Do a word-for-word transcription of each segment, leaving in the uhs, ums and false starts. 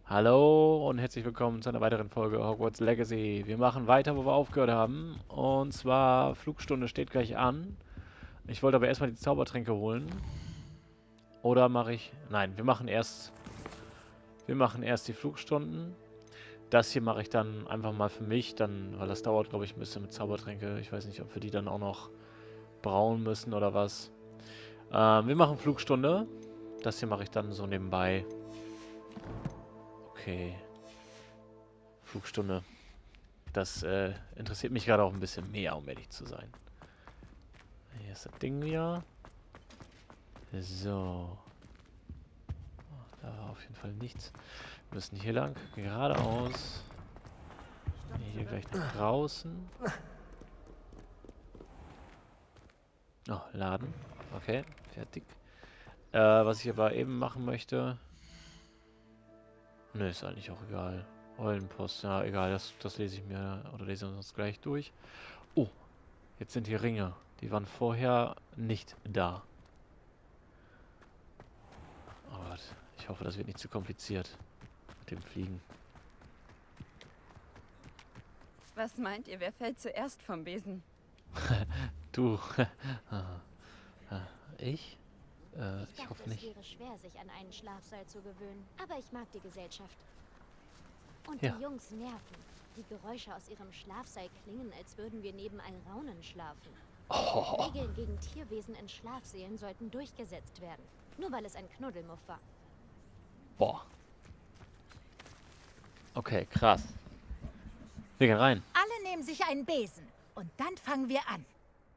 Hallo und herzlich willkommen zu einer weiteren Folge Hogwarts Legacy. Wir machen weiter, wo wir aufgehört haben. Und zwar, Flugstunde steht gleich an. Ich wollte aber erstmal die Zaubertränke holen. Oder mache ich... Nein, wir machen erst... Wir machen erst die Flugstunden. Das hier mache ich dann einfach mal für mich, dann, weil das dauert, glaube ich, ein bisschen mit Zaubertränke. Ich weiß nicht, ob wir die dann auch noch brauen müssen oder was. Ähm, wir machen Flugstunde. Das hier mache ich dann so nebenbei. Okay. Flugstunde. Das äh, interessiert mich gerade auch ein bisschen mehr, um ehrlich zu sein. Hier ist das Ding wieder. So. Da war auf jeden Fall nichts. Wir müssen hier lang. Geradeaus. Hier gleich nach draußen. Oh, laden. Okay, fertig. Äh, was ich aber eben machen möchte... Ne, ist eigentlich auch egal. Eulenpost, ja, egal, das, das lese ich mir, oder lesen wir uns gleich durch. Oh, jetzt sind hier Ringe. Die waren vorher nicht da. Oh Gott, ich hoffe, das wird nicht zu kompliziert mit dem Fliegen. Was meint ihr, wer fällt zuerst vom Besen? Du. Ich? Äh, ich, ich dachte, hoffe nicht. Es wäre schwer, sich an einen Schlafsaal zu gewöhnen. Aber ich mag die Gesellschaft. Und Ja. die Jungs nerven. Die Geräusche aus ihrem Schlafsaal klingen, als würden wir neben Alraunen schlafen. Oh. Regeln gegen Tierwesen in Schlafsälen sollten durchgesetzt werden. Nur weil es ein Knuddelmuff war. Boah. Okay, krass. Wir gehen rein. Alle nehmen sich einen Besen. Und dann fangen wir an.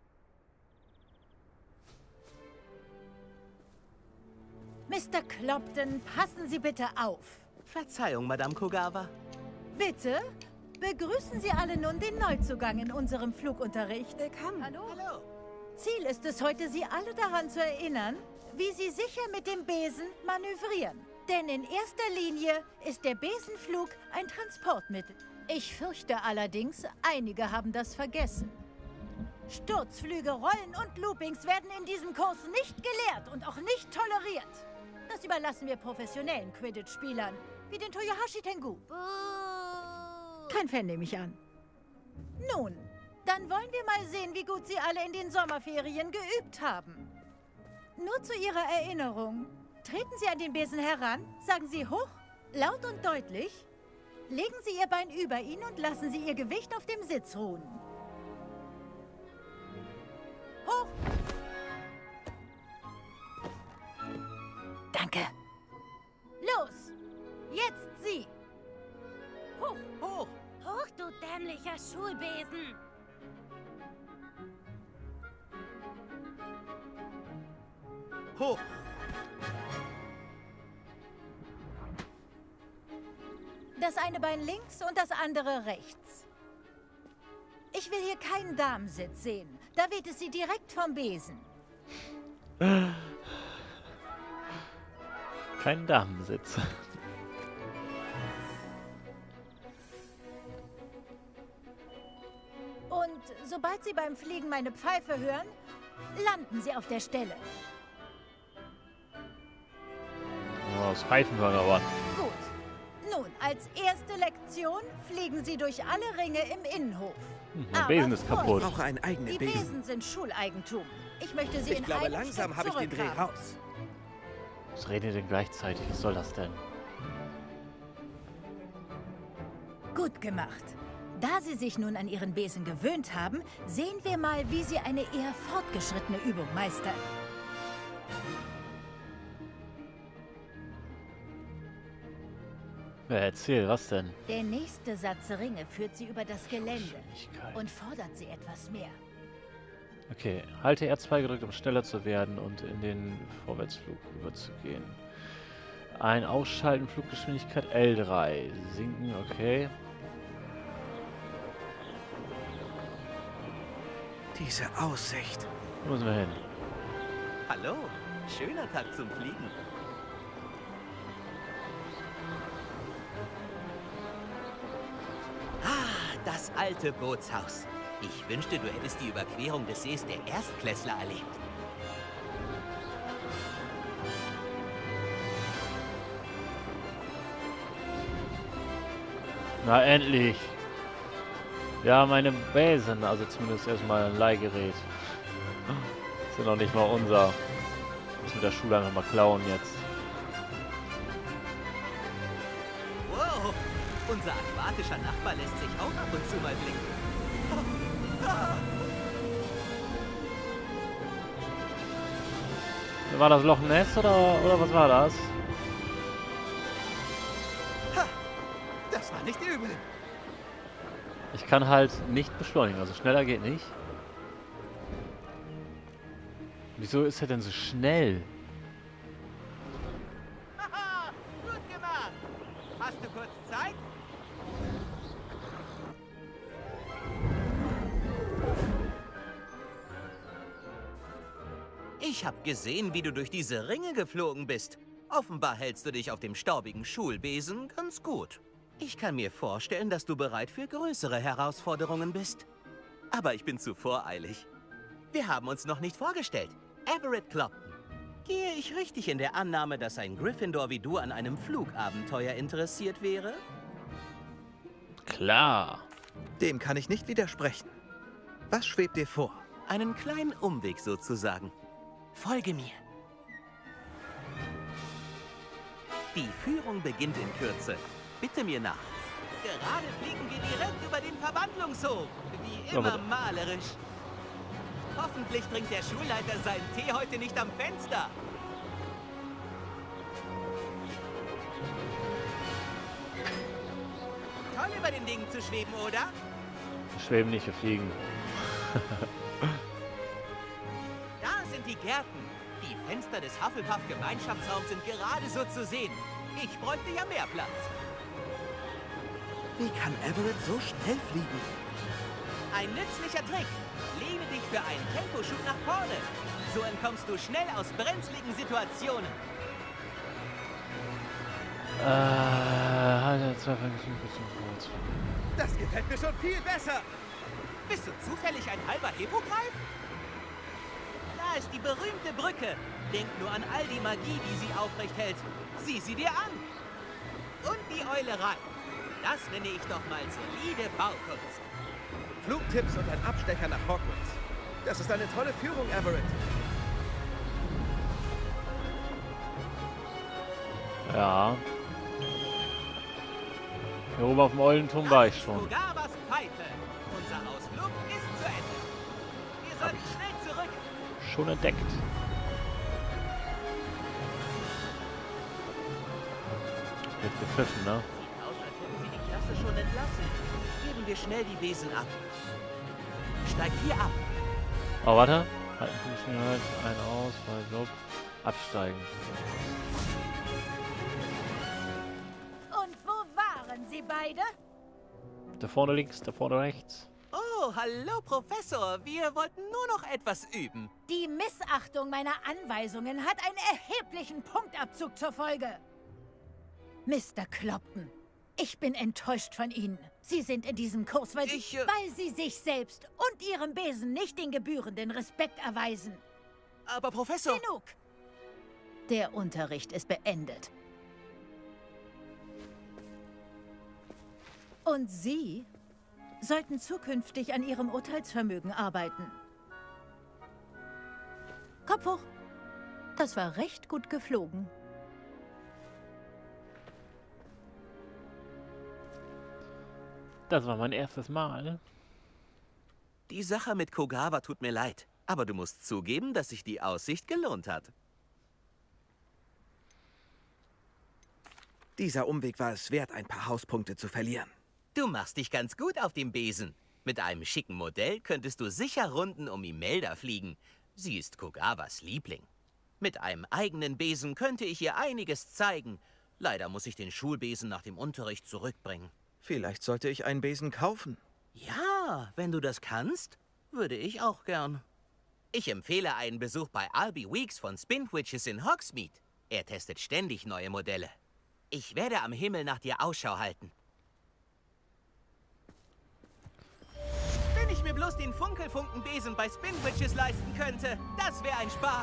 Mister Clopton, passen Sie bitte auf. Verzeihung, Madame Kogawa. Bitte begrüßen Sie alle nun den Neuzugang in unserem Flugunterricht. Willkommen. Hallo. Hallo. Ziel ist es heute, Sie alle daran zu erinnern, wie Sie sicher mit dem Besen manövrieren. Denn in erster Linie ist der Besenflug ein Transportmittel. Ich fürchte allerdings, einige haben das vergessen. Sturzflüge, Rollen und Loopings werden in diesem Kurs nicht gelehrt und auch nicht toleriert. Das überlassen wir professionellen Quidditch-Spielern, wie den Toyohashi Tengu. Kein Fan, nehme ich an. Nun, dann wollen wir mal sehen, wie gut Sie alle in den Sommerferien geübt haben. Nur zu Ihrer Erinnerung. Treten Sie an den Besen heran, sagen Sie hoch, laut und deutlich. Legen Sie Ihr Bein über ihn und lassen Sie Ihr Gewicht auf dem Sitz ruhen. Hoch! Danke. Los! Jetzt Sie! Hoch, hoch. Hoch, du dämlicher Schulbesen! Hoch. Das eine Bein links und das andere rechts. Ich will hier keinen Damensitz sehen. Da weht es Sie direkt vom Besen. Kein Damensitz. Und sobald Sie beim Fliegen meine Pfeife hören, landen Sie auf der Stelle. Oh, das Pfeifenhörner waren. Gut. Nun, als erste Lektion fliegen Sie durch alle Ringe im Innenhof. Hm, mein Aber Besen ist Ich kaputt. brauche einen eigenen Die Besen. Besen sind Schuleigentum. Ich möchte Sie Ich in glaube, einem langsam Schritt habe ich den Dreh zurückhaben. raus. Was reden die denn gleichzeitig? Was soll das denn? Gut gemacht. Da Sie sich nun an Ihren Besen gewöhnt haben, sehen wir mal, wie Sie eine eher fortgeschrittene Übung meistern. Ja, erzähl, was denn? Der nächste Satz Ringe führt Sie über das Gelände Geschwindigkeit. und fordert Sie etwas mehr. Okay, halte R zwei gedrückt, um schneller zu werden und in den Vorwärtsflug überzugehen. Ein Ausschalten, Fluggeschwindigkeit L drei. Sinken, okay. Diese Aussicht. Wo müssen wir hin? Hallo. Schöner Tag zum Fliegen. Ah, das alte Bootshaus. Ich wünschte, du hättest die Überquerung des Sees der Erstklässler erlebt. Na endlich. Ja, meine Besen, also zumindest erstmal ein Leihgerät. Sind noch nicht mal unser. Müssen wir der Schule einfach mal klauen jetzt. Wow, unser aquatischer Nachbar lässt sich auch ab und zu mal blicken. War das Loch Ness oder, oder was war das? Ha, das war nicht übel. Ich kann halt nicht beschleunigen, also schneller geht nicht. Wieso ist er denn so schnell? Haha, gut gemacht. Hast du kurz Zeit? Ich habe gesehen, wie du durch diese Ringe geflogen bist. Offenbar hältst du dich auf dem staubigen Schulbesen ganz gut. Ich kann mir vorstellen, dass du bereit für größere Herausforderungen bist. Aber ich bin zu voreilig. Wir haben uns noch nicht vorgestellt. Everett Clopton. Gehe ich richtig in der Annahme, dass ein Gryffindor wie du an einem Flugabenteuer interessiert wäre? Klar. Dem kann ich nicht widersprechen. Was schwebt dir vor? Einen kleinen Umweg sozusagen. Folge mir. Die Führung beginnt in Kürze. Bitte mir nach. Gerade fliegen wir direkt über den Verwandlungshof. Wie immer malerisch. Hoffentlich trinkt der Schulleiter seinen Tee heute nicht am Fenster. Toll, über den Dingen zu schweben, oder? Wir schweben nicht, wir fliegen. Da sind die Gärten. Die Fenster des Hufflepuff-Gemeinschaftsraums sind gerade so zu sehen. Ich bräuchte ja mehr Platz. Wie kann Everett so schnell fliegen? Ein nützlicher Trick. Lehne dich für einen Temposchub nach vorne. So entkommst du schnell aus brenzligen Situationen. Äh, halt, zwei kurz. Das gefällt mir schon viel besser. Bist du zufällig ein halber Hippogreif? Da ist die berühmte Brücke. Denk nur an all die Magie, die sie aufrecht hält. Sieh sie dir an. Und die Eulerei. Das nenne ich doch mal solide Baukunst. Flugtipps und ein Abstecher nach Hogwarts. Das ist eine tolle Führung, Everett. Ja. Hier oben auf dem Eulenturm war ich schon. Kugavas Pfeife. Unser Ausflug ist zu Ende. Wir sollten schnell zurück. Schon entdeckt. Wird gepfiffen, ne? Sieht aus, als hätten sie die Klasse schon entlassen. Geben wir schnell die Besen ab. Steig hier ab. Oh, warte. Halten funktioniert. Ein aus, zwei Block. Absteigen. Und wo waren Sie beide? Da vorne links, da vorne rechts. Oh, hallo Professor. Wir wollten nur noch etwas üben. Die Missachtung meiner Anweisungen hat einen erheblichen Punktabzug zur Folge. Mister Clopton, ich bin enttäuscht von Ihnen. Sie sind in diesem Kurs, weil Sie, Ich, äh... weil Sie sich selbst und Ihrem Besen nicht den gebührenden Respekt erweisen. Aber Professor... Genug! Der Unterricht ist beendet. Und Sie sollten zukünftig an Ihrem Urteilsvermögen arbeiten. Kopf hoch. Das war recht gut geflogen. Das war mein erstes Mal. Die Sache mit Kugava tut mir leid. Aber du musst zugeben, dass sich die Aussicht gelohnt hat. Dieser Umweg war es wert, ein paar Hauspunkte zu verlieren. Du machst dich ganz gut auf dem Besen. Mit einem schicken Modell könntest du sicher Runden um Imelda fliegen. Sie ist Kugavas Liebling. Mit einem eigenen Besen könnte ich ihr einiges zeigen. Leider muss ich den Schulbesen nach dem Unterricht zurückbringen. Vielleicht sollte ich einen Besen kaufen. Ja, wenn du das kannst, würde ich auch gern. Ich empfehle einen Besuch bei Albie Weeks von Spintwitches in Hogsmeade. Er testet ständig neue Modelle. Ich werde am Himmel nach dir Ausschau halten. Wenn ich mir bloß den Funkelfunkenbesen bei Spintwitches leisten könnte, das wäre ein Spaß.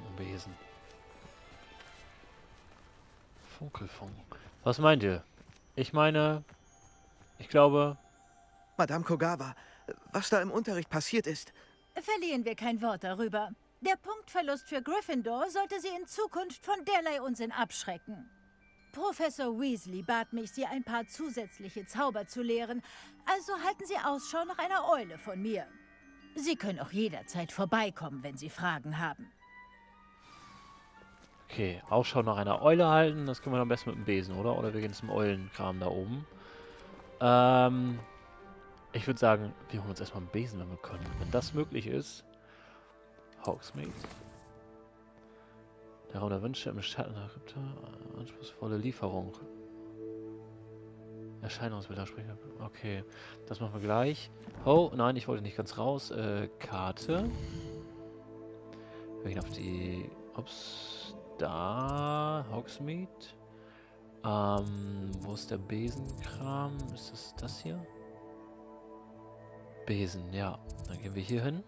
Funkelfunkenbesen. Funkelfunken. Was meint ihr? Ich meine, ich glaube... Madame Kogawa, was da im Unterricht passiert ist... Verlieren wir kein Wort darüber. Der Punktverlust für Gryffindor sollte sie in Zukunft von derlei Unsinn abschrecken. Professor Weasley bat mich, Sie ein paar zusätzliche Zauber zu lehren, also halten Sie Ausschau nach einer Eule von mir. Sie können auch jederzeit vorbeikommen, wenn Sie Fragen haben. Okay, Ausschau nach einer Eule halten, das können wir am besten mit dem Besen, oder? Oder wir gehen zum Eulenkram da oben. Ähm, ich würde sagen, wir holen uns erstmal einen Besen, wenn wir können. Wenn das möglich ist. Hogsmeade. Der Raum der Wünsche im Schatten der Krypta. Anspruchsvolle Lieferung. Erscheinungsbilder sprechen. Okay, das machen wir gleich. Oh, nein, ich wollte nicht ganz raus. Äh, Karte. Wir gehen auf die... Ups, da. Hogsmeade. Ähm, wo ist der Besenkram? Ist das das hier? Besen, ja. Dann gehen wir hier hin.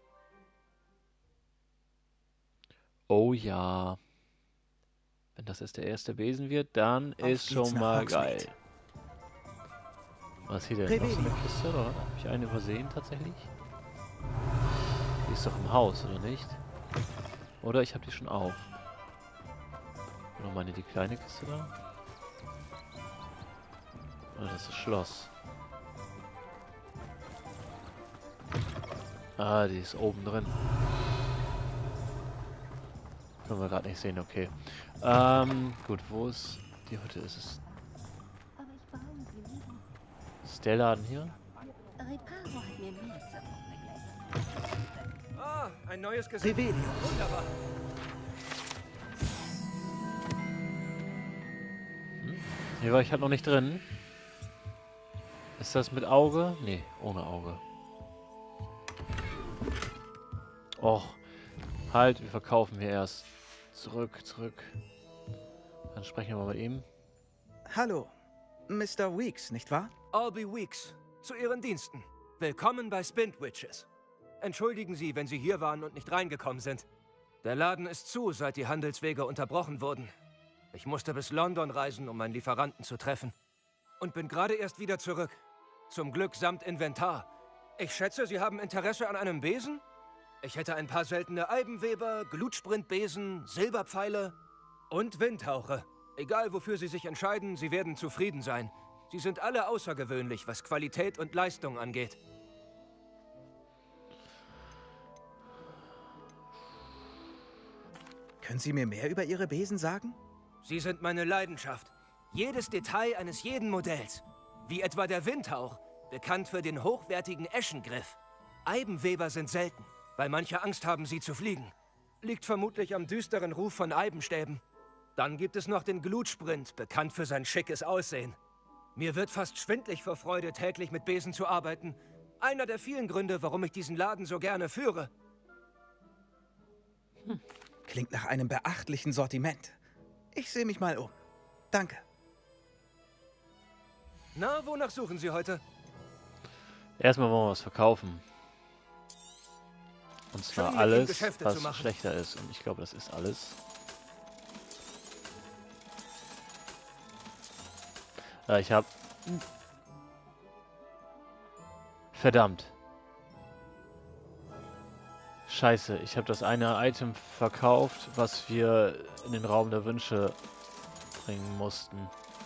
Oh ja. Wenn das jetzt der erste Besen wird, dann Auf ist geht's schon nach mal Hogsmeade. geil. Was hier denn? Noch so eine Kiste, oder? Habe ich eine übersehen tatsächlich? Die ist doch im Haus, oder nicht? Oder ich habe die schon auf. Oder meine die kleine Kiste da? Oder das ist das Schloss. Ah, die ist oben drin. Können wir gerade nicht sehen, okay. Ähm, gut, wo ist die Hütte? Ist es... Ist der Laden hier? Ah, ein neues Gesicht. Wunderbar. Hm? Hier war ich halt noch nicht drin. Ist das mit Auge? Nee, ohne Auge. Och, halt, wir verkaufen hier erst. Zurück, zurück. Dann sprechen wir mal mit ihm. Hallo, Mister Weeks, nicht wahr? Albie Weeks, zu Ihren Diensten. Willkommen bei Spintwitches. Entschuldigen Sie, wenn Sie hier waren und nicht reingekommen sind. Der Laden ist zu, seit die Handelswege unterbrochen wurden. Ich musste bis London reisen, um meinen Lieferanten zu treffen. Und bin gerade erst wieder zurück. Zum Glück samt Inventar. Ich schätze, Sie haben Interesse an einem Besen? Ich hätte ein paar seltene Eibenweber, Glutsprintbesen, Silberpfeile und Windhauche. Egal, wofür Sie sich entscheiden, Sie werden zufrieden sein. Sie sind alle außergewöhnlich, was Qualität und Leistung angeht. Können Sie mir mehr über Ihre Besen sagen? Sie sind meine Leidenschaft. Jedes Detail eines jeden Modells. Wie etwa der Windhauch, bekannt für den hochwertigen Eschengriff. Eibenweber sind selten, weil manche Angst haben, sie zu fliegen. Liegt vermutlich am düsteren Ruf von Eibenstäben. Dann gibt es noch den Glutsprint, bekannt für sein schickes Aussehen. Mir wird fast schwindlig vor Freude, täglich mit Besen zu arbeiten. Einer der vielen Gründe, warum ich diesen Laden so gerne führe. Hm. Klingt nach einem beachtlichen Sortiment. Ich sehe mich mal um. Danke. Na, wonach suchen Sie heute? Erstmal wollen wir was verkaufen. Und zwar Schön, mit ihm alles, Geschäfte was zu machen. schlechter ist. Und ich glaube, das ist alles. Ja, ich habe... Verdammt. Scheiße, ich habe das eine Item verkauft, was wir in den Raum der Wünsche bringen mussten.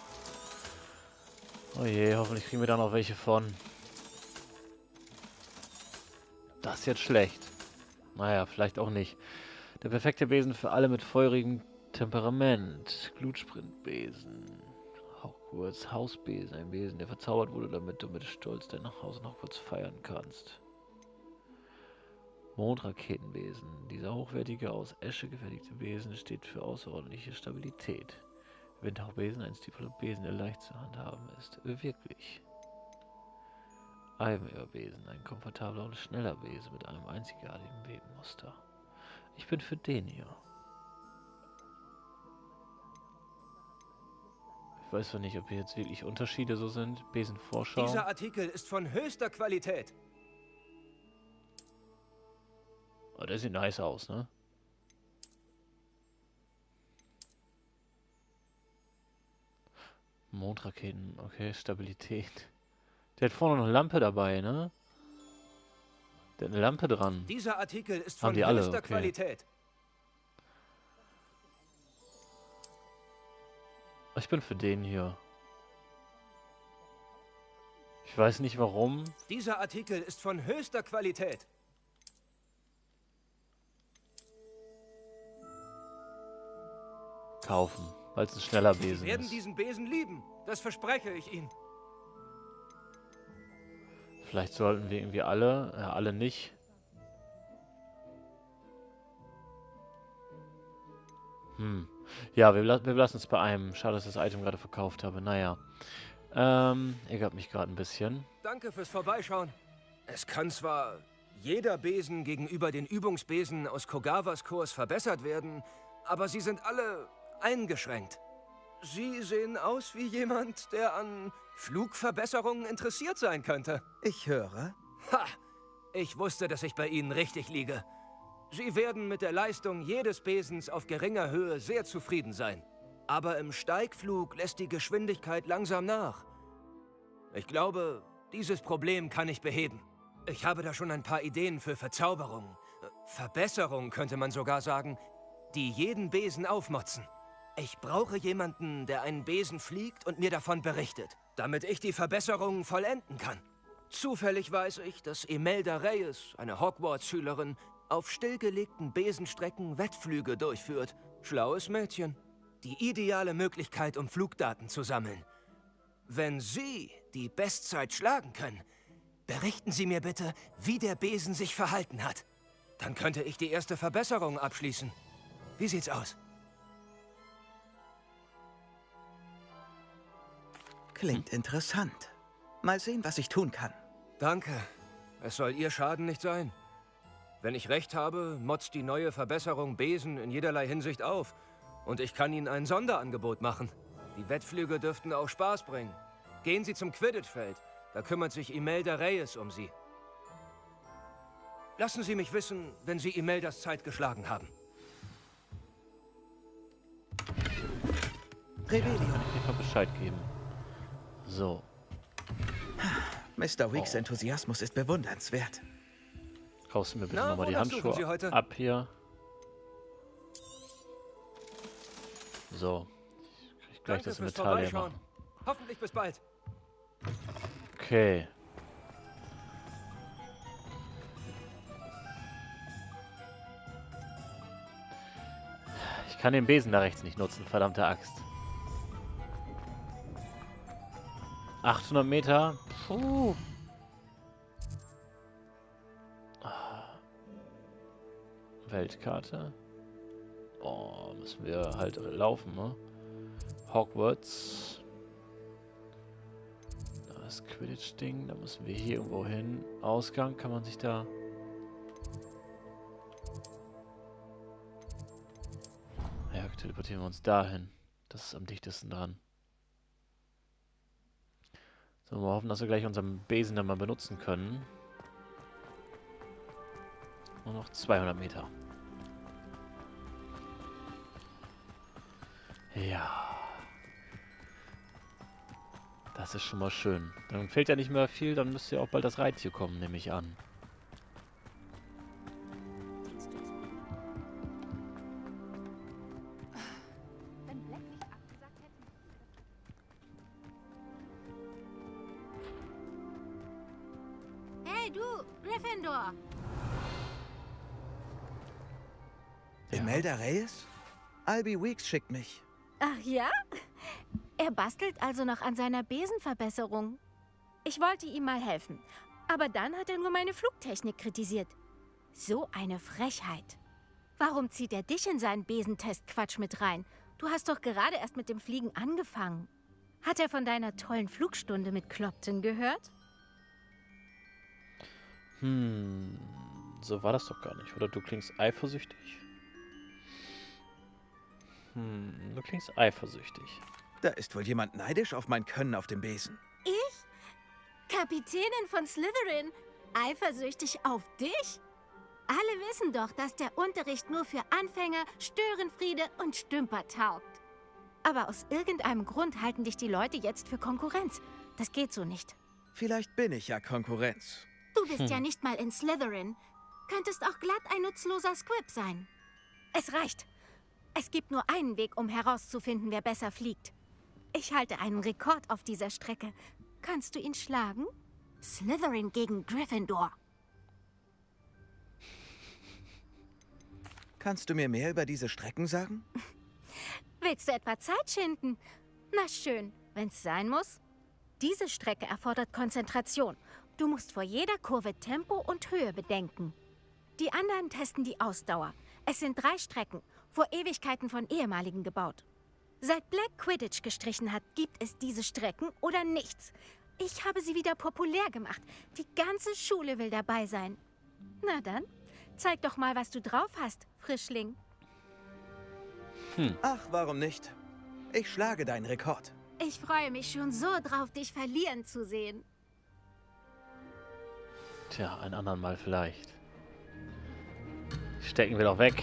Oh je, hoffentlich kriegen wir da noch welche von. Das ist jetzt schlecht. Naja, vielleicht auch nicht. Der perfekte Besen für alle mit feurigem Temperament. Glutsprintbesen. Hogwarts Hausbesen. Ein Besen, der verzaubert wurde, damit du mit Stolz dein Nachhause noch kurz feiern kannst. Mondraketenbesen. Dieser hochwertige, aus Esche gefertigte Besen steht für außerordentliche Stabilität. Windhauchbesen, ein stilvoller Besen, der leicht zu handhaben ist. Wirklich. Eibenweberbesen, ein komfortabler und schneller Besen mit einem einzigartigen Webenmuster. Ich bin für den hier. Ich weiß zwar nicht, ob hier jetzt wirklich Unterschiede so sind. Besenvorschau. Dieser Artikel ist von höchster Qualität. Oh, der sieht nice aus, ne? Mondraketen, okay, Stabilität. Der hat vorne noch eine Lampe dabei, ne? Der hat eine Lampe dran. Dieser Artikel ist Haben von die alle, höchster okay. Qualität. Ich bin für den hier. Ich weiß nicht warum. Dieser Artikel ist von höchster Qualität. Kaufen, weil es ein schneller Sie Besen werden ist. diesen Besen lieben. Das verspreche ich Ihnen. Vielleicht sollten wir irgendwie alle, ja, alle nicht. Hm. Ja, wir, la wir lassen es bei einem. Schade, dass ich das Item gerade verkauft habe. Naja. Ähm, ärgert mich gerade ein bisschen. Danke fürs Vorbeischauen. Es kann zwar jeder Besen gegenüber den Übungsbesen aus Kogawas Kurs verbessert werden, aber sie sind alle eingeschränkt. Sie sehen aus wie jemand, der an Flugverbesserungen interessiert sein könnte. Ich höre. Ha! Ich wusste, dass ich bei Ihnen richtig liege. Sie werden mit der Leistung jedes Besens auf geringer Höhe sehr zufrieden sein. Aber im Steigflug lässt die Geschwindigkeit langsam nach. Ich glaube, dieses Problem kann ich beheben. Ich habe da schon ein paar Ideen für Verzauberungen. Verbesserungen könnte man sogar sagen, die jeden Besen aufmotzen. Ich brauche jemanden, der einen Besen fliegt und mir davon berichtet, damit ich die Verbesserungen vollenden kann. Zufällig weiß ich, dass Imelda Reyes, eine Hogwarts-Schülerin, auf stillgelegten Besenstrecken Wettflüge durchführt. Schlaues Mädchen. Die ideale Möglichkeit, um Flugdaten zu sammeln. Wenn Sie die Bestzeit schlagen können, berichten Sie mir bitte, wie der Besen sich verhalten hat. Dann könnte ich die erste Verbesserung abschließen. Wie sieht's aus? Klingt interessant. Mal sehen, was ich tun kann. Danke. Es soll Ihr Schaden nicht sein. Wenn ich recht habe, motzt die neue Verbesserung Besen in jederlei Hinsicht auf. Und ich kann Ihnen ein Sonderangebot machen. Die Wettflüge dürften auch Spaß bringen. Gehen Sie zum Quidditch-Feld. Da kümmert sich Imelda Reyes um Sie. Lassen Sie mich wissen, wenn Sie Imeldas Zeit geschlagen haben. Rebellion. Ich mal Bescheid geben. So. Mister Weeks Oh. Enthusiasmus ist bewundernswert. Kaufst du mir bitte Na, nochmal die wonach suchen Sie Handschuhe heute? ab hier. So. Ich krieg gleich Danke das fürs Metall hier Vorbeischauen. machen. Hoffentlich bis bald. Okay. Ich kann den Besen da rechts nicht nutzen, verdammte Axt. achthundert Meter. Puh. Ah. Weltkarte. Boah, müssen wir halt laufen, ne? Hogwarts. Das Quidditch-Ding, da müssen wir hier irgendwo hin. Ausgang, kann man sich da... Ja, teleportieren wir uns dahin. Das ist am dichtesten dran. So, wir hoffen, dass wir gleich unseren Besen dann mal benutzen können. Nur noch zweihundert Meter. Ja. Das ist schon mal schön. Dann fehlt ja nicht mehr viel, dann müsste ja auch bald das Reittier kommen, nehme ich an. Wenn Black nicht abgesagt hätte. Hey du, Gryffindor! Ja. Imelda Reyes? Albie Weeks schickt mich. Ach ja? Er bastelt also noch an seiner Besenverbesserung. Ich wollte ihm mal helfen, aber dann hat er nur meine Flugtechnik kritisiert. So eine Frechheit. Warum zieht er dich in seinen Besentest-Quatsch mit rein? Du hast doch gerade erst mit dem Fliegen angefangen. Hat er von deiner tollen Flugstunde mit Clopton gehört? Hm, so war das doch gar nicht. Oder du klingst eifersüchtig? Hm, du klingst eifersüchtig. Da ist wohl jemand neidisch auf mein Können auf dem Besen. Ich? Kapitänin von Slytherin? Eifersüchtig auf dich? Alle wissen doch, dass der Unterricht nur für Anfänger, Störenfriede und Stümper taugt. Aber aus irgendeinem Grund halten dich die Leute jetzt für Konkurrenz. Das geht so nicht. Vielleicht bin ich ja Konkurrenz. Du bist hm. ja nicht mal in Slytherin. Könntest auch glatt ein nutzloser Squib sein. Es reicht. Es gibt nur einen Weg, um herauszufinden, wer besser fliegt. Ich halte einen Rekord auf dieser Strecke. Kannst du ihn schlagen? Slytherin gegen Gryffindor. Kannst du mir mehr über diese Strecken sagen? Willst du etwa Zeit schinden? Na schön, wenn's sein muss. Diese Strecke erfordert Konzentration. Du musst vor jeder Kurve Tempo und Höhe bedenken. Die anderen testen die Ausdauer. Es sind drei Strecken, vor Ewigkeiten von Ehemaligen gebaut. Seit Black Quidditch gestrichen hat, gibt es diese Strecken oder nichts. Ich habe sie wieder populär gemacht. Die ganze Schule will dabei sein. Na dann, zeig doch mal, was du drauf hast, Frischling. Hm. Ach, warum nicht? Ich schlage deinen Rekord. Ich freue mich schon so drauf, dich verlieren zu sehen. Tja, ein andern Mal vielleicht. Stecken wir doch weg.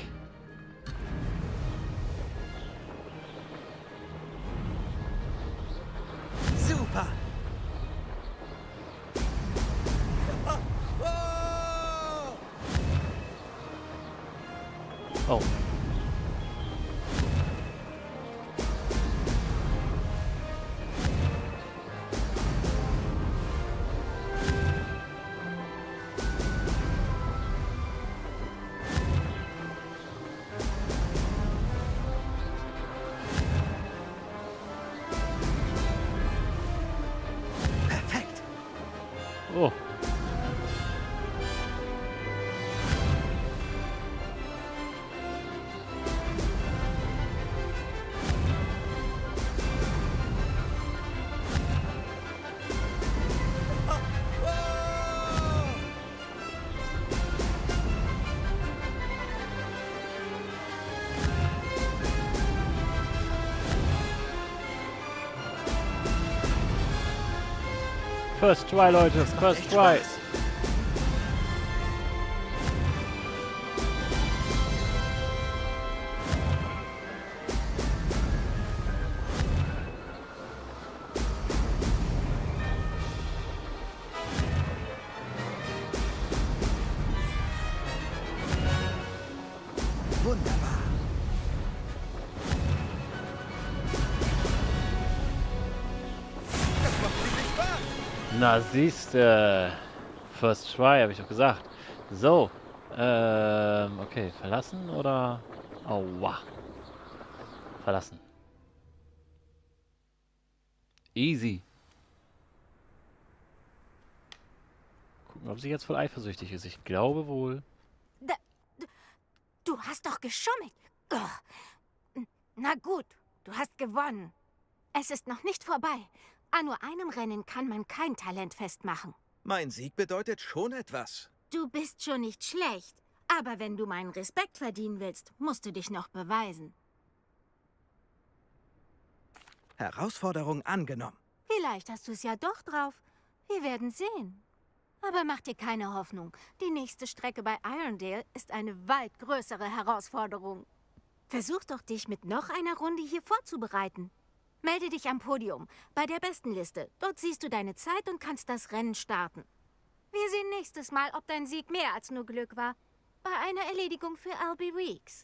Super! Oh. Oh. First try, Leute. First try. Wunderbar. Das macht richtig Spaß. Na, siehste. First try, habe ich doch gesagt. So. Ähm, okay. Verlassen oder... Aua. Verlassen. Easy. Gucken, ob sie jetzt voll eifersüchtig ist. Ich glaube wohl. Da, du hast doch geschummelt. Oh. Na gut, du hast gewonnen. Es ist noch nicht vorbei. An nur einem Rennen kann man kein Talent festmachen. Mein Sieg bedeutet schon etwas. Du bist schon nicht schlecht. Aber wenn du meinen Respekt verdienen willst, musst du dich noch beweisen. Herausforderung angenommen. Vielleicht hast du es ja doch drauf. Wir werden sehen. Aber mach dir keine Hoffnung. Die nächste Strecke bei Irondale ist eine weit größere Herausforderung. Versuch doch, dich mit noch einer Runde hier vorzubereiten. Melde dich am Podium, bei der besten Liste. Dort siehst du deine Zeit und kannst das Rennen starten. Wir sehen nächstes Mal, ob dein Sieg mehr als nur Glück war. Bei einer Erledigung für Albie Weeks.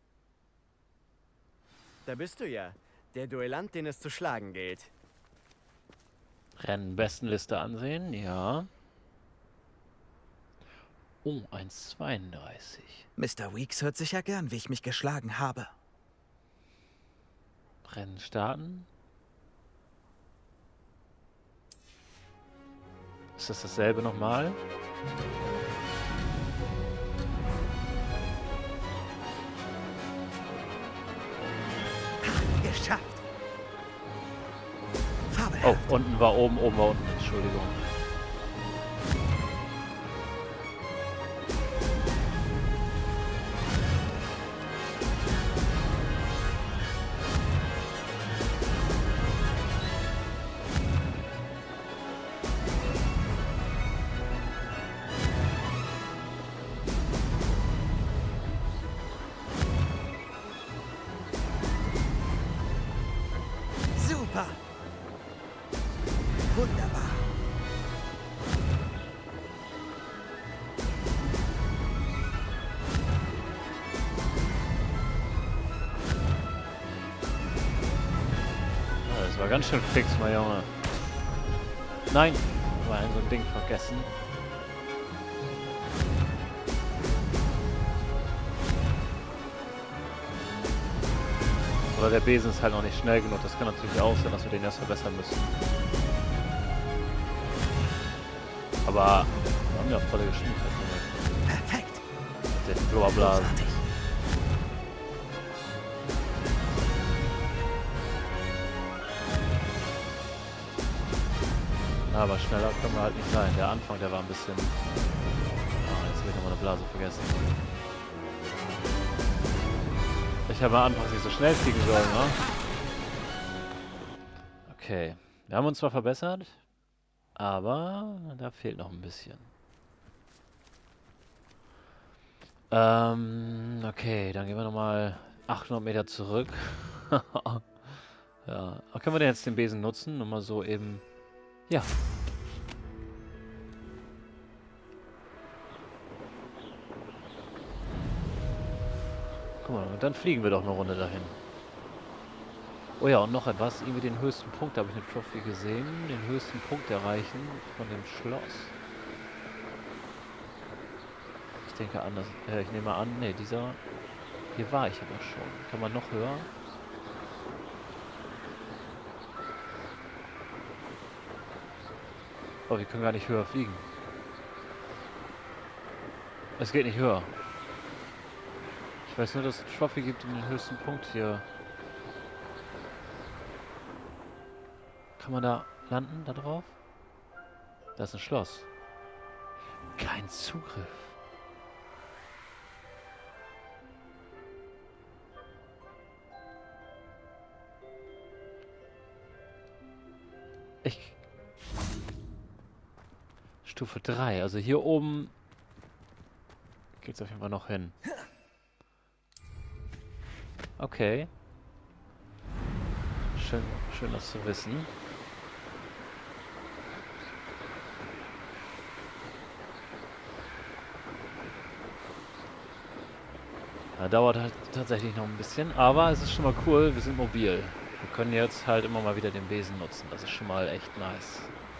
Da bist du ja. Der Duellant, den es zu schlagen gilt. Rennen Bestenliste ansehen, ja. Oh, eins zweiunddreißig. Mister Weeks hört sich ja gern, wie ich mich geschlagen habe. Rennen starten. Ist das dasselbe nochmal? Geschafft. Farbe. Oh, unten war oben, oben war unten. Entschuldigung. Super. Wunderbar. Das war ganz schön fix, mein Junge. Nein, war ein so ein Ding vergessen. Oder der Besen ist halt noch nicht schnell genug. Das kann natürlich auch sein, dass wir den erst verbessern müssen. Aber wir haben ja auch volle Geschwindigkeit. Perfekt. Der Blubberblasen. Aber schneller können wir halt nicht sein. Der Anfang, der war ein bisschen... Ah, jetzt habe ich nochmal eine Blase vergessen. Ich habe am Anfang nicht so schnell fliegen sollen, ne? Okay. Wir haben uns zwar verbessert, aber da fehlt noch ein bisschen. Ähm, okay, dann gehen wir nochmal achthundert Meter zurück. Ja. Aber können wir denn jetzt den Besen nutzen? Nur mal so eben... Ja. Guck mal, und dann fliegen wir doch eine Runde dahin. Oh ja, und noch etwas. Irgendwie den höchsten Punkt, da habe ich eine Trophy gesehen. Den höchsten Punkt erreichen von dem Schloss. Ich denke anders. Äh, ich nehme an, ne, dieser... Hier war ich aber schon. Kann man noch höher? Oh, wir können gar nicht höher fliegen. Es geht nicht höher. Ich weiß nur, dass es Trophy gibt in den höchsten Punkt hier. Kann man da landen, da drauf? Da ist ein Schloss. Kein Zugriff. Ich... Stufe drei, also hier oben geht's auf jeden Fall noch hin. Okay. Schön, schön das zu wissen. Ja, dauert halt tatsächlich noch ein bisschen, aber es ist schon mal cool, wir sind mobil. Wir können jetzt halt immer mal wieder den Besen nutzen, das ist schon mal echt nice.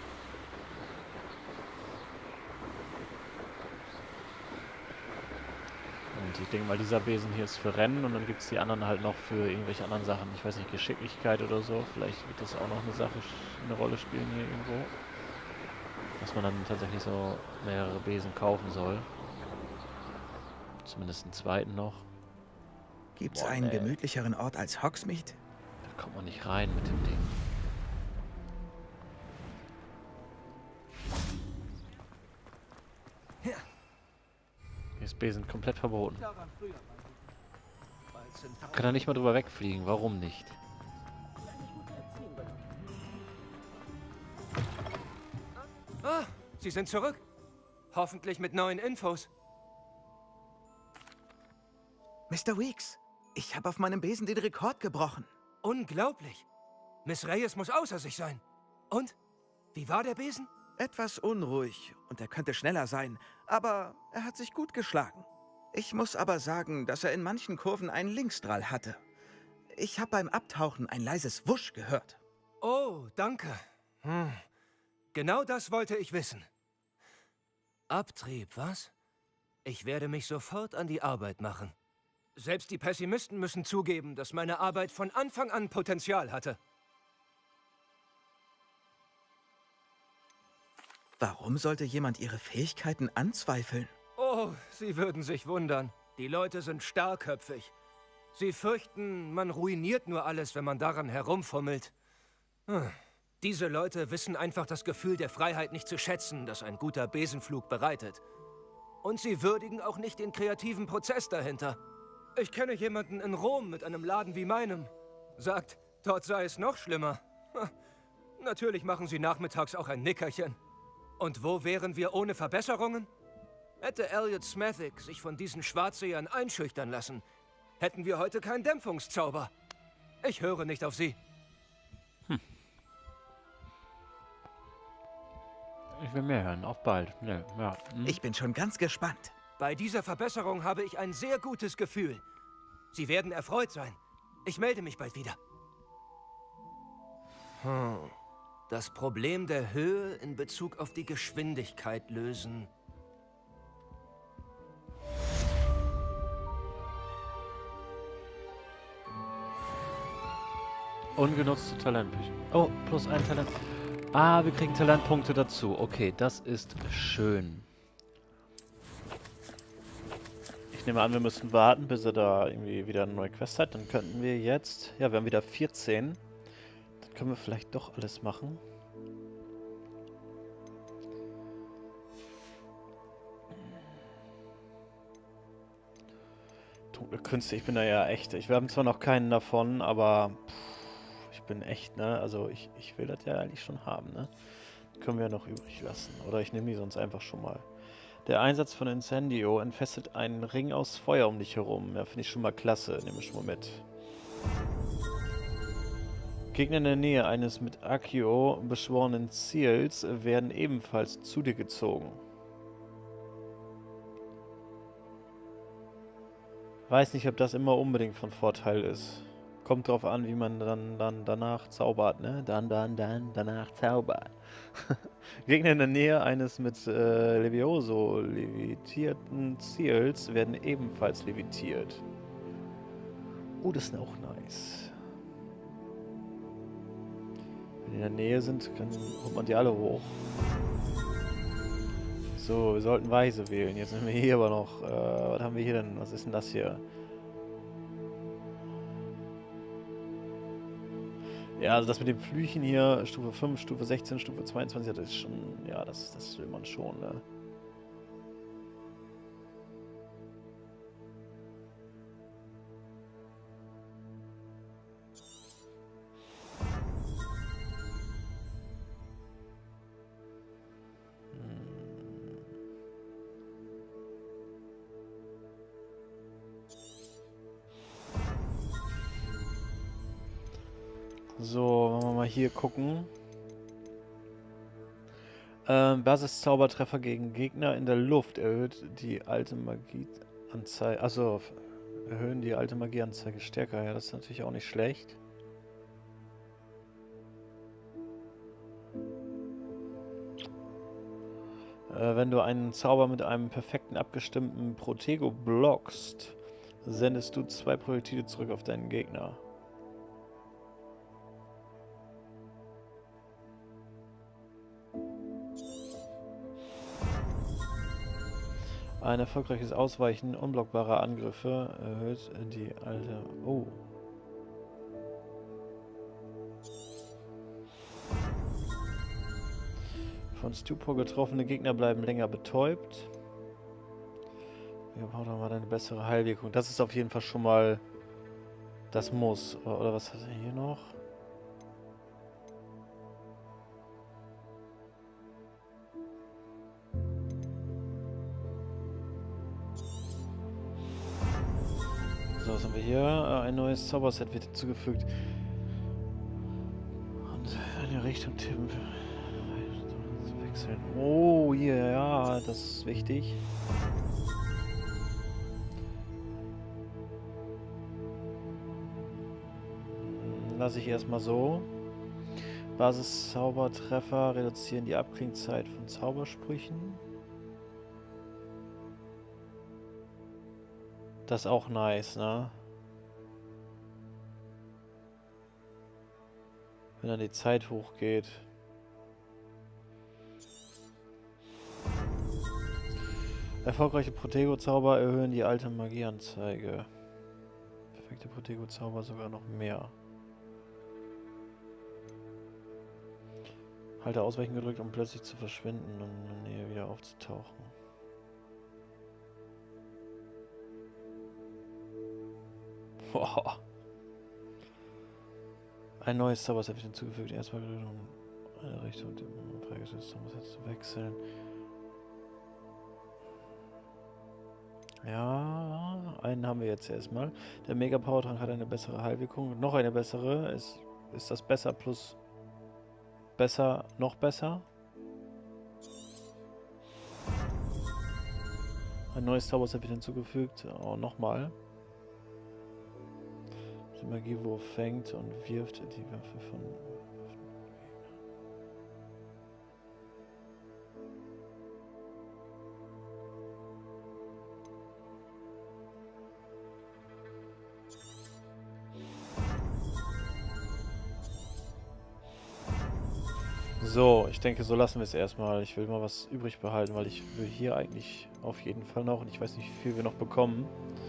Und ich denke mal, dieser Besen hier ist für Rennen und dann gibt es die anderen halt noch für irgendwelche anderen Sachen. Ich weiß nicht, Geschicklichkeit oder so. Vielleicht wird das auch noch eine Sache, eine Rolle spielen hier irgendwo. Dass man dann tatsächlich so mehrere Besen kaufen soll. Zumindest einen zweiten noch. Gibt's Boah, einen nee. gemütlicheren Ort als Hogsmeade? Da kommt man nicht rein mit dem Ding. Hier ist Besen komplett verboten. Kann er nicht mal drüber wegfliegen. Warum nicht? Ah, Sie sind zurück. Hoffentlich mit neuen Infos. Mister Weeks, ich habe auf meinem Besen den Rekord gebrochen. Unglaublich. Miss Reyes muss außer sich sein. Und? Wie war der Besen? Etwas unruhig und er könnte schneller sein, aber er hat sich gut geschlagen. Ich muss aber sagen, dass er in manchen Kurven einen Linksdrall hatte. Ich habe beim Abtauchen ein leises Wusch gehört. Oh, danke. Hm. Genau das wollte ich wissen. Abtrieb, was? Ich werde mich sofort an die Arbeit machen. Selbst die Pessimisten müssen zugeben, dass meine Arbeit von Anfang an Potenzial hatte. Warum sollte jemand ihre Fähigkeiten anzweifeln? Oh, Sie würden sich wundern. Die Leute sind starrköpfig. Sie fürchten, man ruiniert nur alles, wenn man daran herumfummelt. Hm. Diese Leute wissen einfach das Gefühl der Freiheit nicht zu schätzen, das ein guter Besenflug bereitet. Und sie würdigen auch nicht den kreativen Prozess dahinter. Ich kenne jemanden in Rom mit einem Laden wie meinem. Sagt, dort sei es noch schlimmer. Natürlich machen sie nachmittags auch ein Nickerchen. Und wo wären wir ohne Verbesserungen? Hätte Elliot Smethick sich von diesen Schwarzsehern einschüchtern lassen, hätten wir heute keinen Dämpfungszauber. Ich höre nicht auf sie. Hm. Ich will mehr hören. Auf bald. Nee, ja. Hm. Ich bin schon ganz gespannt. Bei dieser Verbesserung habe ich ein sehr gutes Gefühl. Sie werden erfreut sein. Ich melde mich bald wieder. Hm. Das Problem der Höhe in Bezug auf die Geschwindigkeit lösen. Ungenutzte Talentbücher. Oh, plus ein Talent. Ah, wir kriegen Talentpunkte dazu. Okay, das ist schön. Ich nehme an, wir müssen warten, bis er da irgendwie wieder eine neue Quest hat. Dann könnten wir jetzt... Ja, wir haben wieder vierzehn. Dann können wir vielleicht doch alles machen. Dunkle Künste, ich bin da ja echt... Ich, wir haben zwar noch keinen davon, aber... Pff, ich bin echt, ne? Also ich, ich will das ja eigentlich schon haben, ne? Können wir ja noch übrig lassen. Oder ich nehme die sonst einfach schon mal. Der Einsatz von Incendio entfesselt einen Ring aus Feuer um dich herum. Ja, finde ich schon mal klasse. Nehme ich schon mal mit. Gegner in der Nähe eines mit Accio beschworenen Ziels werden ebenfalls zu dir gezogen. Weiß nicht, ob das immer unbedingt von Vorteil ist. Kommt drauf an, wie man dann, dann danach zaubert, ne? Dann, dann, dann, danach zaubert. Gegner in der Nähe eines mit äh, Levioso levitierten Ziels werden ebenfalls levitiert. Oh, das ist auch nice. Wenn die in der Nähe sind, kann, kommt man die alle hoch. So, wir sollten Weise wählen. Jetzt nehmen wir hier aber noch... Äh, was haben wir hier denn? Was ist denn das hier? Ja, also das mit den Flüchen hier, Stufe fünf, Stufe sechzehn, Stufe zweiundzwanzig, das ist schon, ja, das, das will man schon, ne? So, wollen wir mal hier gucken. Ähm, Basis-Zaubertreffer gegen Gegner in der Luft erhöht die alte Magie-Anzeige. Also erhöhen die alte Magie-Anzeige stärker. Ja, das ist natürlich auch nicht schlecht. Äh, wenn du einen Zauber mit einem perfekten abgestimmten Protego blockst, sendest du zwei Projektile zurück auf deinen Gegner. Ein erfolgreiches Ausweichen unblockbarer Angriffe erhöht die alte... Oh. Von Stupor getroffene Gegner bleiben länger betäubt. Wir brauchen doch mal eine bessere Heilwirkung. Das ist auf jeden Fall schon mal... Das muss. Oder, oder was hat er hier noch? So, was haben wir hier? Ein neues Zauberset wird hinzugefügt. Und eine Richtung tippen. Zu wechseln. Oh, hier, ja, das ist wichtig. Lasse ich erstmal so. Basis-Zaubertreffer reduzieren die Abklingzeit von Zaubersprüchen. Das ist auch nice, ne? Wenn dann die Zeit hochgeht. Erfolgreiche Protego-Zauber erhöhen die alte Magieanzeige. Perfekte Protego-Zauber sogar noch mehr. Halte Ausweichen gedrückt, um plötzlich zu verschwinden und in der Nähe wieder aufzutauchen. Boah. Ein neues Zauberset wird hinzugefügt. Erstmal um eine Richtung freigestelltes Zauberset zu wechseln. Ja, einen haben wir jetzt erstmal. Der Mega Power Trank hat eine bessere Heilwirkung. Noch eine bessere. Es ist das besser plus besser, noch besser? Ein neues Zauberset wird hinzugefügt. Oh, nochmal. Die Magiewurf fängt und wirft die Waffe von... So, ich denke, so lassen wir es erstmal. Ich will mal was übrig behalten, weil ich will hier eigentlich auf jeden Fall noch, und ich weiß nicht, wie viel wir noch bekommen.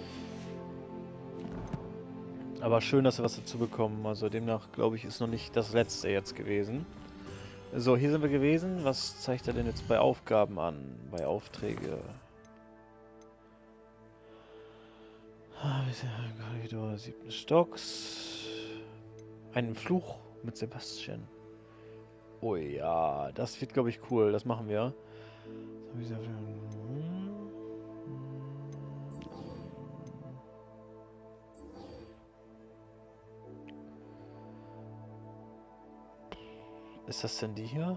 Aber schön, dass wir was dazu bekommen. Also demnach, glaube ich, ist noch nicht das letzte jetzt gewesen. So, hier sind wir gewesen. Was zeigt er denn jetzt bei Aufgaben an? Bei Aufträge? Siebten Stocks. Einen Fluch mit Sebastian. Oh ja, das wird, glaube ich, cool. Das machen wir. Ist das denn die hier?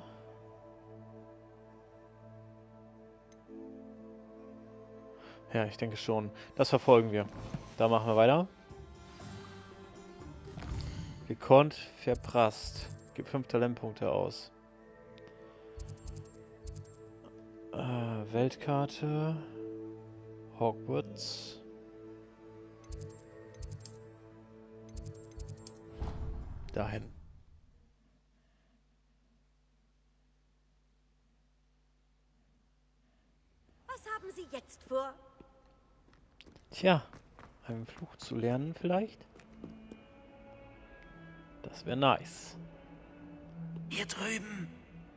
Ja, ich denke schon. Das verfolgen wir. Da machen wir weiter. Gekonnt, verprasst. Gib fünf Talentpunkte aus. Äh, Weltkarte. Hogwarts. Dahin. Was haben Sie jetzt vor? Tja, einen Fluch zu lernen vielleicht? Das wäre nice. Hier drüben.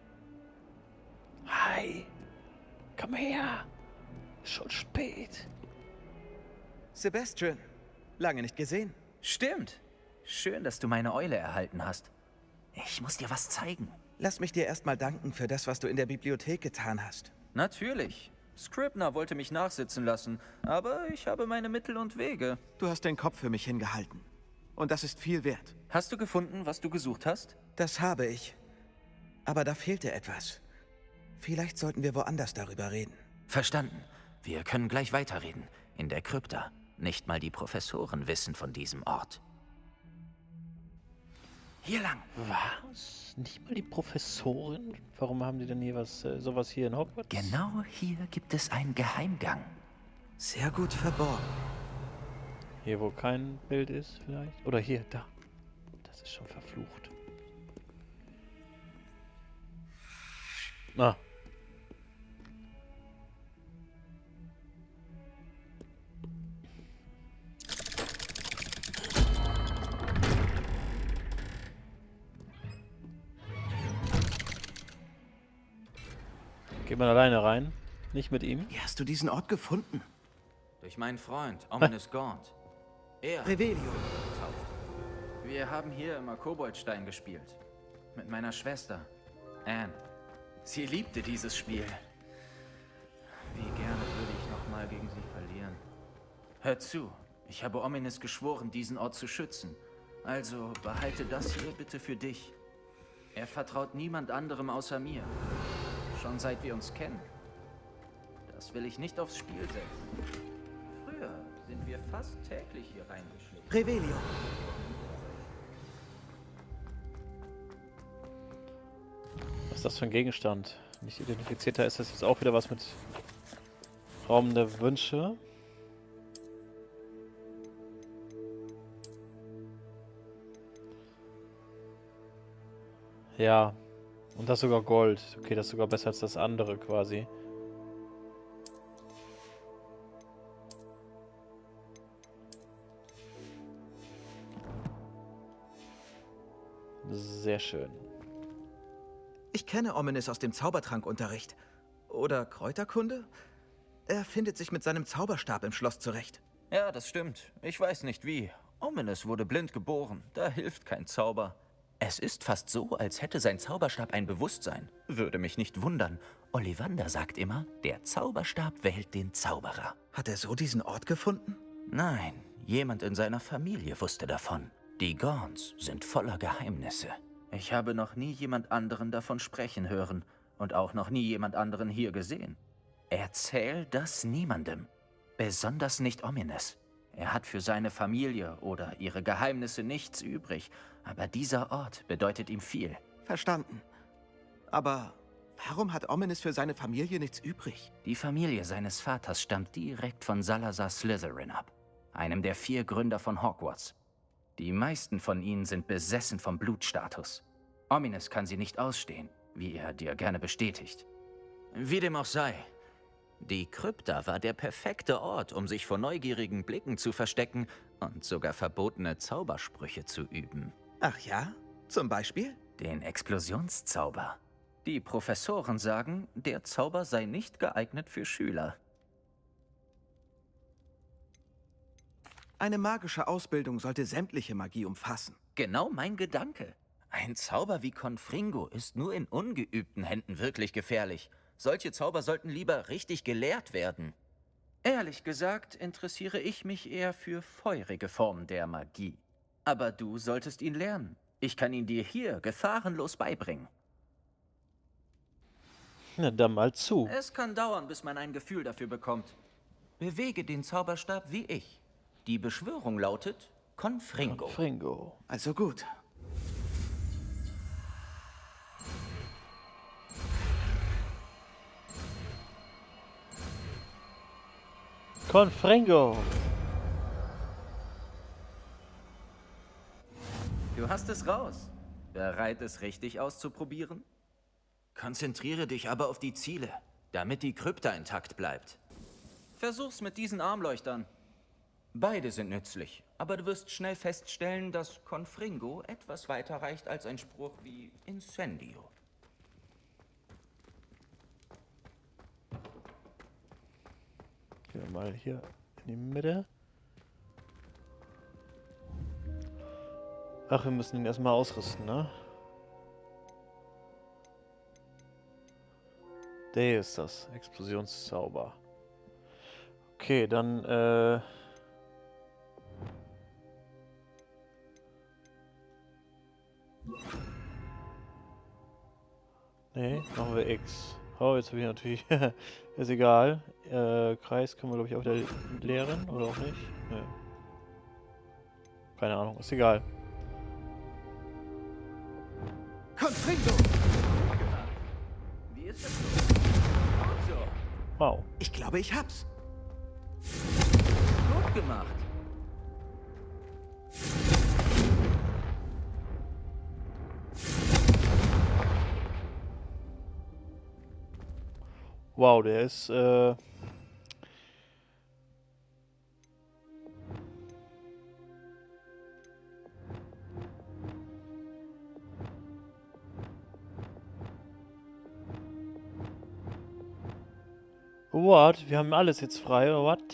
Hi. Komm her. Schon spät. Sebastian, lange nicht gesehen. Stimmt. Schön, dass du meine Eule erhalten hast. Ich muss dir was zeigen. Lass mich dir erstmal danken für das, was du in der Bibliothek getan hast. Natürlich. Scribner wollte mich nachsitzen lassen, aber ich habe meine Mittel und Wege. Du hast den Kopf für mich hingehalten. Und das ist viel wert. Hast du gefunden, was du gesucht hast? Das habe ich. Aber da fehlte etwas. Vielleicht sollten wir woanders darüber reden. Verstanden. Wir können gleich weiterreden. In der Krypta. Nicht mal die Professoren wissen von diesem Ort. Hier lang. Was? Nicht mal die Professoren? Warum haben die denn hier was, äh, sowas hier in Hogwarts? Genau hier gibt es einen Geheimgang. Sehr gut verborgen. Hier, wo kein Bild ist, vielleicht? Oder hier, da. Das ist schon verflucht. Ah. Geht man alleine rein? Nicht mit ihm? Wie hast du diesen Ort gefunden? Durch meinen Freund, Ominous Gaunt. Er Revelio. getauft. Wir haben hier immer Koboldstein gespielt. Mit meiner Schwester, Anne. Sie liebte dieses Spiel. Wie gerne würde ich nochmal gegen sie verlieren. Hör zu, ich habe Ominous geschworen, diesen Ort zu schützen. Also behalte das hier bitte für dich. Er vertraut niemand anderem außer mir. Schon seit wir uns kennen. Das will ich nicht aufs Spiel setzen. Früher sind wir fast täglich hier reingeschlichen. Revelio. Was ist das für ein Gegenstand? Nicht identifizierter, ist das jetzt auch wieder was mit Raum der Wünsche? Ja. Und das sogar Gold. Okay, das ist sogar besser als das andere quasi. Sehr schön. Ich kenne Ominous aus dem Zaubertrankunterricht. Oder Kräuterkunde? Er findet sich mit seinem Zauberstab im Schloss zurecht. Ja, das stimmt. Ich weiß nicht wie. Ominous wurde blind geboren. Da hilft kein Zauber. Es ist fast so, als hätte sein Zauberstab ein Bewusstsein. Würde mich nicht wundern. Ollivander sagt immer, der Zauberstab wählt den Zauberer. Hat er so diesen Ort gefunden? Nein, jemand in seiner Familie wusste davon. Die Gorns sind voller Geheimnisse. Ich habe noch nie jemand anderen davon sprechen hören und auch noch nie jemand anderen hier gesehen. Erzähl das niemandem, besonders nicht Ominous. Er hat für seine Familie oder ihre Geheimnisse nichts übrig, aber dieser Ort bedeutet ihm viel. Verstanden. Aber warum hat Ominous für seine Familie nichts übrig? Die Familie seines Vaters stammt direkt von Salazar Slytherin ab, einem der vier Gründer von Hogwarts. Die meisten von ihnen sind besessen vom Blutstatus. Ominous kann sie nicht ausstehen, wie er dir gerne bestätigt. Wie dem auch sei, die Krypta war der perfekte Ort, um sich vor neugierigen Blicken zu verstecken und sogar verbotene Zaubersprüche zu üben. Ach ja? Zum Beispiel? Den Explosionszauber. Die Professoren sagen, der Zauber sei nicht geeignet für Schüler. Eine magische Ausbildung sollte sämtliche Magie umfassen. Genau mein Gedanke. Ein Zauber wie Confringo ist nur in ungeübten Händen wirklich gefährlich. Solche Zauber sollten lieber richtig gelehrt werden. Ehrlich gesagt interessiere ich mich eher für feurige Formen der Magie. Aber du solltest ihn lernen. Ich kann ihn dir hier gefahrenlos beibringen. Na, dann mal zu. Es kann dauern, bis man ein Gefühl dafür bekommt. Bewege den Zauberstab wie ich. Die Beschwörung lautet Confringo. Confringo. Also gut. Confringo. Du hast es raus. Bereit, es richtig auszuprobieren? Konzentriere dich aber auf die Ziele, damit die Krypta intakt bleibt. Versuch's mit diesen Armleuchtern. Beide sind nützlich, aber du wirst schnell feststellen, dass Confringo etwas weiter reicht als ein Spruch wie Incendio. Gehen wir mal hier in die Mitte. Ach, wir müssen ihn erstmal ausrüsten, ne? Der ist das. Explosionszauber. Okay, dann, äh... nee, machen wir X. Oh, jetzt habe ich natürlich... ist egal. Äh, Kreis können wir, glaube ich, auch wieder leeren, oder auch nicht? Nee. Keine Ahnung, ist egal. Confringo! Wie ist das so? Gut so. Wow. Ich glaube, ich hab's. Gut gemacht. Wow, der ist, äh... What? Wir haben alles jetzt frei, oder was?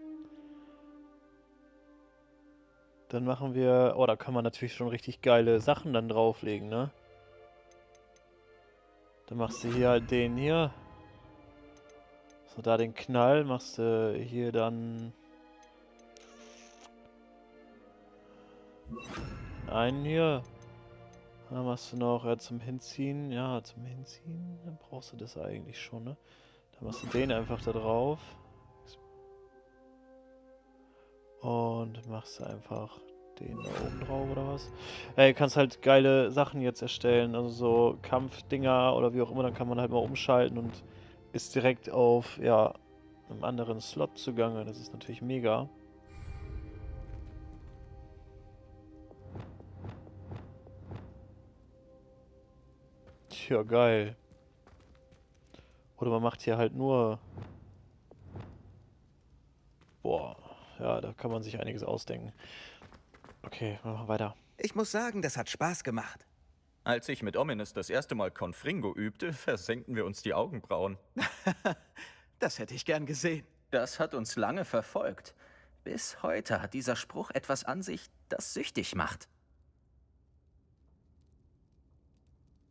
Dann machen wir... Oh, da kann man natürlich schon richtig geile Sachen dann drauflegen, ne? Dann machst du hier halt den hier. So, da den Knall machst du hier dann... einen hier. Dann machst du noch äh, zum Hinziehen. Ja, zum Hinziehen. Dann brauchst du das eigentlich schon, ne? Dann machst du den einfach da drauf. Und machst du einfach den da oben drauf oder was? Ja, du kannst halt geile Sachen jetzt erstellen. Also so Kampfdinger oder wie auch immer. Dann kann man halt mal umschalten und ist direkt auf, ja, einem anderen Slot zugange. Das ist natürlich mega. Tja, geil. Oder man macht hier halt nur... Boah, ja, da kann man sich einiges ausdenken. Okay, wir machen weiter. Ich muss sagen, das hat Spaß gemacht. Als ich mit Ominous das erste Mal Confringo übte, versenkten wir uns die Augenbrauen. Das hätte ich gern gesehen. Das hat uns lange verfolgt. Bis heute hat dieser Spruch etwas an sich, das süchtig macht.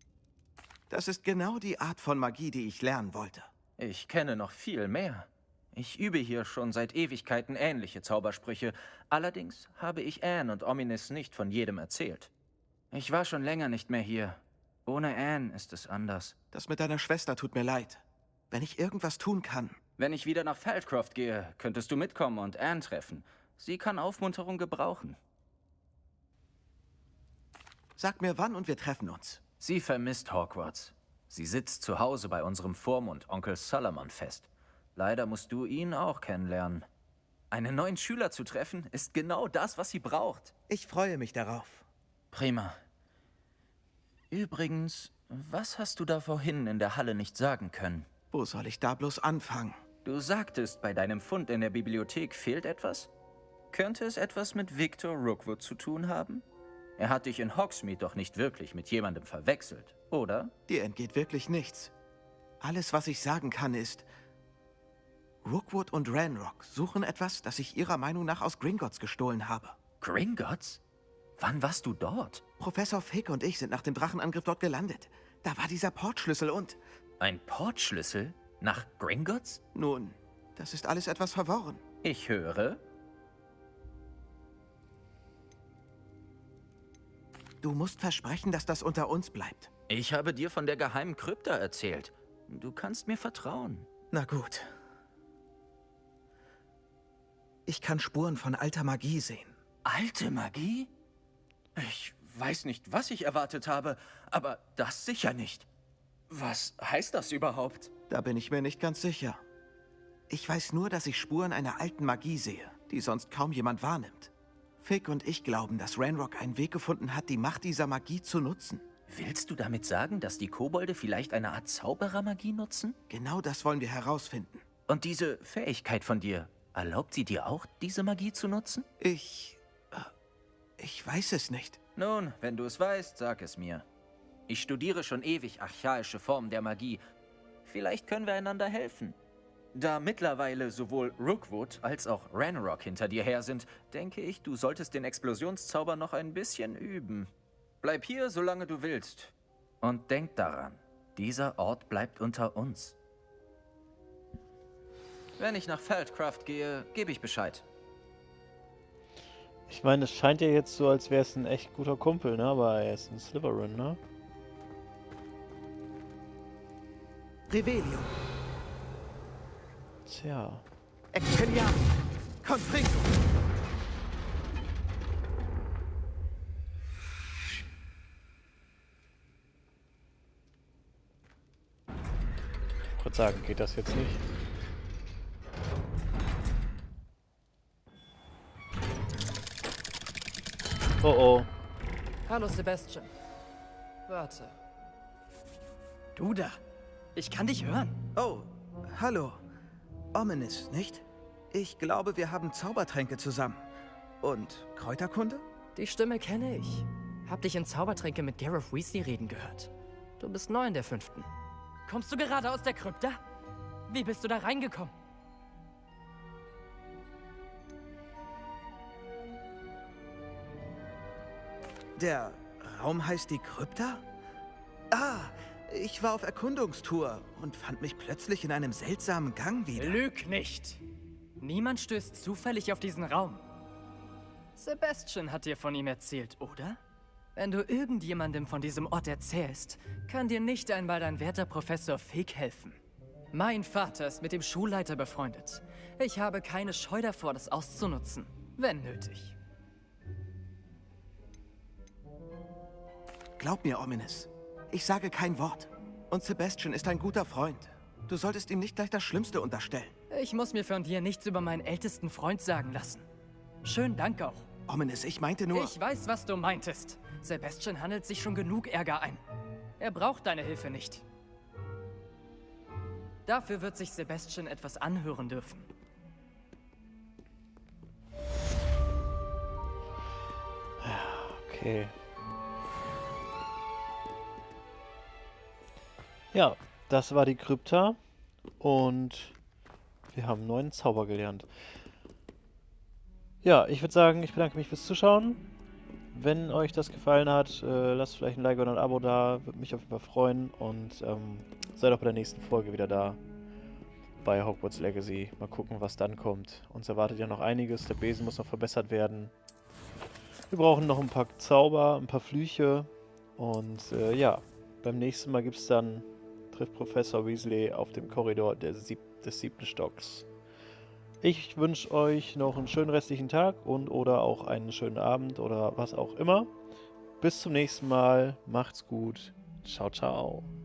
Das ist genau die Art von Magie, die ich lernen wollte. Ich kenne noch viel mehr. Ich übe hier schon seit Ewigkeiten ähnliche Zaubersprüche. Allerdings habe ich Anne und Ominis nicht von jedem erzählt. Ich war schon länger nicht mehr hier. Ohne Anne ist es anders. Das mit deiner Schwester tut mir leid. Wenn ich irgendwas tun kann... Wenn ich wieder nach Feldcroft gehe, könntest du mitkommen und Anne treffen. Sie kann Aufmunterung gebrauchen. Sag mir wann und wir treffen uns. Sie vermisst Hogwarts. Sie sitzt zu Hause bei unserem Vormund Onkel Solomon fest. Leider musst du ihn auch kennenlernen. Einen neuen Schüler zu treffen, ist genau das, was sie braucht. Ich freue mich darauf. Prima. Übrigens, was hast du da vorhin in der Halle nicht sagen können? Wo soll ich da bloß anfangen? Du sagtest, bei deinem Fund in der Bibliothek fehlt etwas? Könnte es etwas mit Victor Rookwood zu tun haben? Er hat dich in Hogsmeade doch nicht wirklich mit jemandem verwechselt, oder? Dir entgeht wirklich nichts. Alles, was ich sagen kann, ist... Rookwood und Ranrock suchen etwas, das ich ihrer Meinung nach aus Gringotts gestohlen habe. Gringotts? Wann warst du dort? Professor Fig und ich sind nach dem Drachenangriff dort gelandet. Da war dieser Portschlüssel und... Ein Portschlüssel? Nach Gringotts? Nun, das ist alles etwas verworren. Ich höre. Du musst versprechen, dass das unter uns bleibt. Ich habe dir von der geheimen Krypta erzählt. Du kannst mir vertrauen. Na gut. Ich kann Spuren von alter Magie sehen. Alte Magie? Ich weiß nicht, was ich erwartet habe, aber das sicher nicht. Was heißt das überhaupt? Da bin ich mir nicht ganz sicher. Ich weiß nur, dass ich Spuren einer alten Magie sehe, die sonst kaum jemand wahrnimmt. Fig und ich glauben, dass Ranrock einen Weg gefunden hat, die Macht dieser Magie zu nutzen. Willst du damit sagen, dass die Kobolde vielleicht eine Art Zauberermagie nutzen? Genau das wollen wir herausfinden. Und diese Fähigkeit von dir, erlaubt sie dir auch, diese Magie zu nutzen? Ich... Ich weiß es nicht. Nun, wenn du es weißt, sag es mir. Ich studiere schon ewig archaische Formen der Magie. Vielleicht können wir einander helfen. Da mittlerweile sowohl Rookwood als auch Ranrock hinter dir her sind, denke ich, du solltest den Explosionszauber noch ein bisschen üben. Bleib hier, solange du willst. Und denk daran, dieser Ort bleibt unter uns. Wenn ich nach Feldcroft gehe, gebe ich Bescheid. Ich meine, es scheint ja jetzt so, als wäre es ein echt guter Kumpel, ne? Aber er ist ein Slytherin, ne? Revelio. Tja. Expelliarmus. Confringo. Ich würde sagen, geht das jetzt nicht? Oh oh. Hallo Sebastian. Warte. Du da. Ich kann dich hören. Oh, hallo. Ominis, nicht? Ich glaube, wir haben Zaubertränke zusammen. Und Kräuterkunde? Die Stimme kenne ich. Hab dich in Zaubertränke mit Gareth Weasley reden gehört. Du bist neu in der fünften. Kommst du gerade aus der Krypta? Wie bist du da reingekommen? Der Raum heißt die Krypta? Ah, ich war auf Erkundungstour und fand mich plötzlich in einem seltsamen Gang wieder. Lüg nicht! Niemand stößt zufällig auf diesen Raum. Sebastian hat dir von ihm erzählt, oder? Wenn du irgendjemandem von diesem Ort erzählst, kann dir nicht einmal dein werter Professor Fig helfen. Mein Vater ist mit dem Schulleiter befreundet. Ich habe keine Scheu davor, das auszunutzen, wenn nötig. Glaub mir, Ominis. Ich sage kein Wort. Und Sebastian ist ein guter Freund. Du solltest ihm nicht gleich das Schlimmste unterstellen. Ich muss mir von dir nichts über meinen ältesten Freund sagen lassen. Schönen Dank auch. Ominis, ich meinte nur... Ich weiß, was du meintest. Sebastian handelt sich schon genug Ärger ein. Er braucht deine Hilfe nicht. Dafür wird sich Sebastian etwas anhören dürfen. Okay. Ja, das war die Krypta und wir haben einen neuen Zauber gelernt. Ja, ich würde sagen, ich bedanke mich fürs Zuschauen. Wenn euch das gefallen hat, äh, lasst vielleicht ein Like oder ein Abo da, würde mich auf jeden Fall freuen und ähm, seid auch bei der nächsten Folge wieder da. bei Hogwarts Legacy. Mal gucken, was dann kommt. Uns erwartet ja noch einiges. Der Besen muss noch verbessert werden. Wir brauchen noch ein paar Zauber, ein paar Flüche. Und äh, ja, beim nächsten Mal gibt es dann, trifft Professor Weasley auf dem Korridor der sieb des siebten Stocks. Ich wünsche euch noch einen schönen restlichen Tag und oder auch einen schönen Abend oder was auch immer. Bis zum nächsten Mal. Macht's gut. Ciao, ciao.